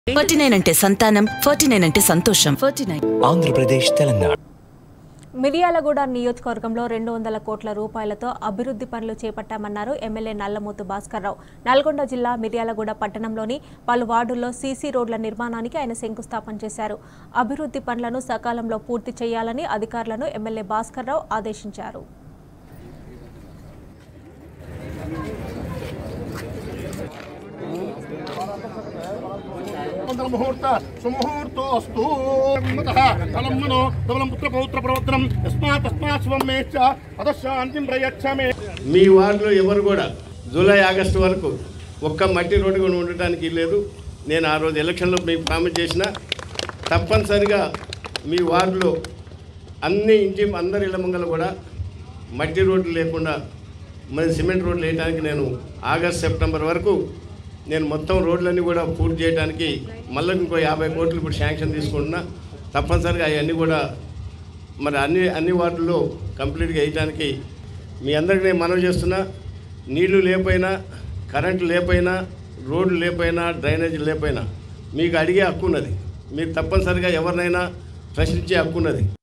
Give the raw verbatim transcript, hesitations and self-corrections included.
Forty nine అంటే సంతానం, forty nine అంటే సంతోషం. Forty nine Andhra Pradesh, Telangana. మిర్యాలగూడ నియోజకవర్గంలో రెండు వందల కోట్ల రూపాయలతో అభివృద్ధి పనులు చేపట్టామన్నారు ఎమ్మెల్యే నల్లమోతు భాస్కర్రావు. నల్గొండ జిల్లా మిర్యాలగూడ పట్టణంలోని పలు వార్డుల్లో సీసీ రోడ్ల నిర్మాణానికి ఆయన శంకుస్థాపన చేశారు. అభివృద్ధి పనులను సకాలంలో పూర్తి చేయాలని అధికారులను ఎమ్మెల్యే భాస్కర్రావు ఆదేశించారు. मुहूर्त सुमुहूर्तोस्तु फलं मनो धवलं पुत्रपौत्र प्रवर्तनं यस्मात् तस्मात् शुभं मे च अदशान्तिं प्रयच्छामि। మీ వార్డులో ఎవరు కూడా జూలై ఆగస్టు వరకు ఒక్క మట్టి రోడ్డు కూడా ఉండటానికి లేదు. నేను ఆ రోజు ఎలక్షన్లో మీకు ప్రామిస్ చేసిన తప్పనిసరిగా మీ వార్డులో అన్ని ఇంటి అందరి ఇళ్ళ ముంగలు కూడా మట్టి రోడ్లు లేకుండా మరి సిమెంట్ రోడ్లు వేయడానికి నేను ఆగస్ట్ సెప్టెంబర్ వరకు నేను మొత్తం రోడ్లన్నీ కూడా పూర్తి చేయడానికి మళ్ళీ ఇంకో యాభై కోట్లు ఇప్పుడు శాంక్షన్ తీసుకుంటున్నా. తప్పనిసరిగా అవన్నీ కూడా మరి అన్ని అన్ని వార్డుల్లో కంప్లీట్గా వేయడానికి మీ అందరికీ నేను మనవి చేస్తున్నా. నీళ్లు లేకపోయినా, కరెంటు లేకపోయినా, రోడ్లు లేకపోయినా, డ్రైనేజీ లేకపోయినా మీకు అడిగే హక్కు ఉన్నది. మీరు తప్పనిసరిగా ఎవరినైనా ప్రశ్నించే హక్కు ఉన్నది.